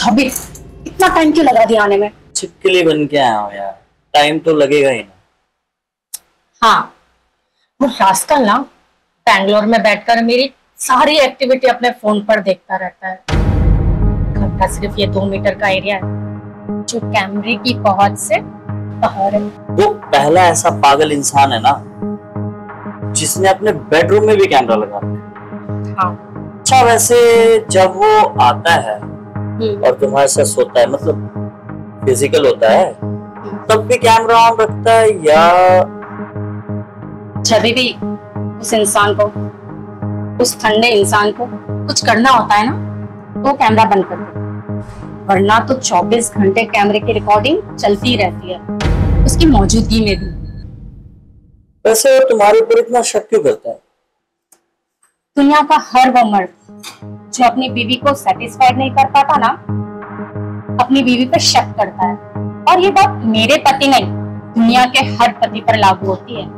अभी इतना टाइम क्यों लगा दिया आने में? छिपकली बन के आया हूँ यार, टाइम तो लगेगा ही ना। हाँ, वो रास्कल ना बैंगलोर में बैठकर मेरी सारी एक्टिविटी अपने फोन पर देखता रहता है। घर का सिर्फ ये 2 मीटर का एरिया है जो कैमरे की पहुंच से बाहर है। वो पहला ऐसा पागल इंसान है ना जिसने अपने बेडरूम में भी कैमरा लगा रखा। हाँ। अच्छा, वैसे जब वो आता है और तुम्हारे साथ सोता है, मतलब फिजिकल होता है, तब भी कैमरा ऑन रखता है या जब भी उस इंसान को, उस ठंडे इंसान को कुछ करना होता है ना तो कैमरा बंद कर दे, वरना तो 24 घंटे कैमरे की रिकॉर्डिंग चलती रहती है उसकी मौजूदगी में भी। वैसे तुम्हारे ऊपर इतना शक क्यों करता है? दुनिया का हर वो मर्द जो अपनी बीवी को सेटिस्फाइड नहीं कर पाता ना, अपनी बीवी पर शक करता है। और ये बात मेरे पति नहीं, दुनिया के हर पति पर लागू होती है।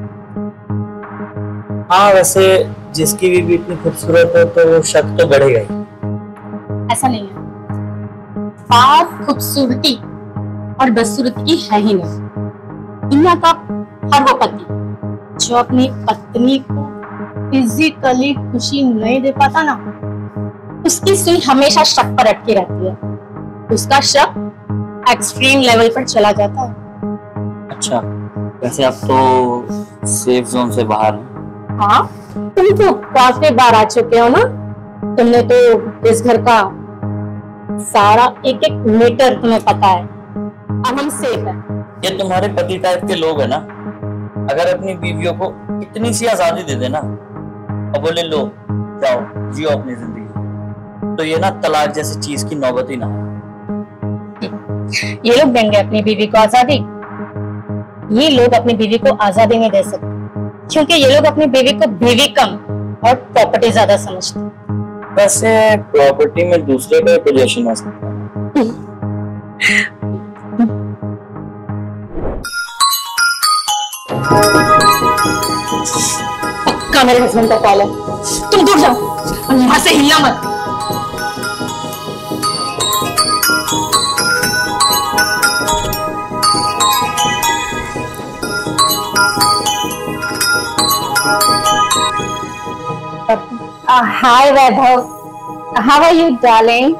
हाँ, वैसे जिसकी बीवी इतनी खूबसूरत है तो वो शक तो बढ़ेगा ही। ऐसा नहीं है, बात खूबसूरती और बदसूरती की है ही नहीं। दुनिया का हर वो पति जो अपनी पत्नी को फिजिकली खुशी नहीं दे पाता ना, उसकी सुई हमेशा शक पर अटकी रहती है। उसका शक एक्सट्रीम लेवल पर चला जाता है। अच्छा, वैसे आप तो सेफ जोन से बाहर हैं। हाँ, तुम तो काफी बार आ चुके हो ना। तुमने तो इस घर का सारा एक एक मीटर तुम्हें पता है। अब हम सेफ है। ये तुम्हारे पति टाइप के लोग है ना, अगर अपनी बीवियों को इतनी सी आजादी दे देना और बोले लो जाओ जियो अपनी जिंदगी, तो ये ना तलाक जैसी चीज की नौबत ही ना है। ये लोग देंगे अपनी बीवी को आजादी? ये लोग अपनी बीवी को आजादी नहीं दे सकते, क्योंकि ये लोग अपनी बीवी को बीवी कम और प्रॉपर्टी ज्यादा समझते हैं। वैसे प्रॉपर्टी में दूसरे का पोजीशन हो सकता है। पक्का मेरे हस्बैंड का कॉल है। तुम दूर जाओ और यहाँ से हिलना मत। Hi Vaibhav, how are you darling?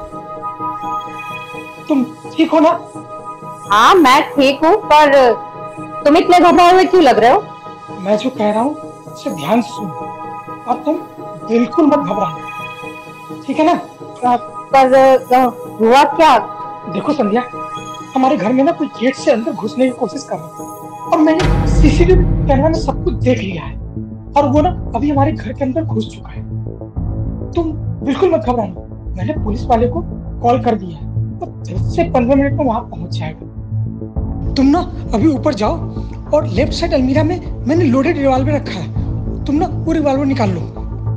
तुम ठीक हो ना? हाँ, मैं ठीक हूँ, पर तुम इतने घबराए हुए क्यों लग रहे हो? मैं जो कह रहा हूँ उसे ध्यान से सुनो और तुम बिल्कुल मत घबराना, ठीक है ना? पर हुआ क्या? देखो संध्या, हमारे घर में ना कोई गेट से अंदर घुसने की कोशिश कर रहा है और मैंने सीसीटीवी कैमरा में सब कुछ देख लिया है और वो ना अभी हमारे घर के अंदर घुस चुका है। तुम बिल्कुल मत घबराना, मैंने पुलिस वाले को कॉल कर दिया है, तो 10 से 15 मिनट में वहां पहुंच जाएगा। तुम ना अभी ऊपर जाओ और लेफ्ट साइड अलमीरा में मैंने लोडेड रिवॉल्वर रखा है, तुम ना वो रिवॉल्वर निकाल लो।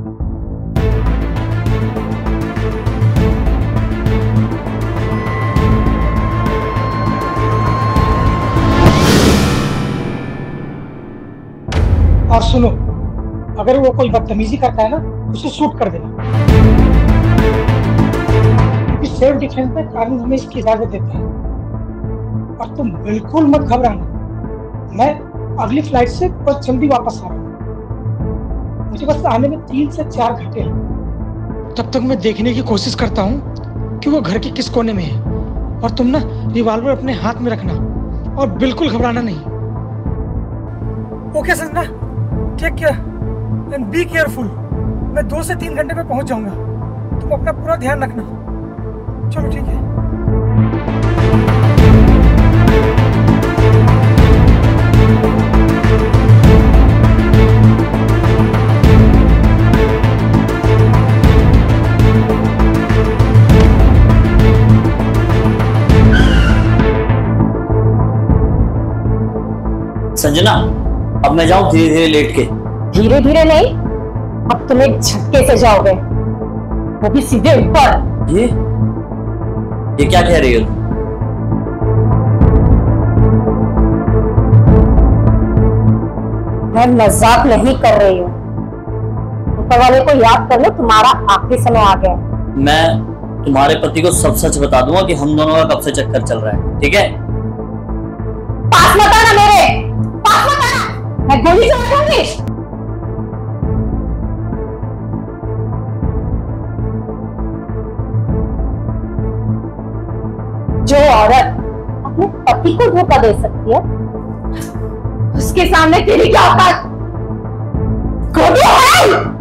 और सुनो, अगर वो कोई बदतमीजी करता है ना, उसे शूट कर देना। सेल्फ डिफेंस में कानून हमें इसकी इजाजत देता है। और तुम बिल्कुल मत घबराना, मैं अगली फ्लाइट से बस जल्दी वापस आ रहा हूँ। मुझे बस आने में 3 से 4 घंटे हैं। तब तक मैं देखने की कोशिश करता हूँ कि वो घर के किस कोने में है। और तुम ना रिवॉल्वर अपने हाथ में रखना और बिल्कुल घबराना नहीं। Okay Sanjana, take care and be careful. मैं 2 से 3 घंटे में पहुंच जाऊंगा, तुम अपना पूरा ध्यान रखना। चलो ठीक है। संजना, अब मैं जाऊं धीरे धीरे लेट के? धीरे धीरे नहीं, अब तुम एक झटके से जाओगे, वो भी सीधे ऊपर। ये क्या कह रही हो? मैं मजाक नहीं कर रही हूँ। ऊपर वाले को याद कर लो, तुम्हारा आखिरी समय आ गया। मैं तुम्हारे पति को सब सच बता दूंगा कि हम दोनों का कब से चक्कर चल रहा है, ठीक है? पास मत आना मेरे, पास मत आना, मैं गोली चला दूंगी। जो औरत अपने पति को धोखा दे सकती है, उसके सामने तेरी क्या औकात? गोली है?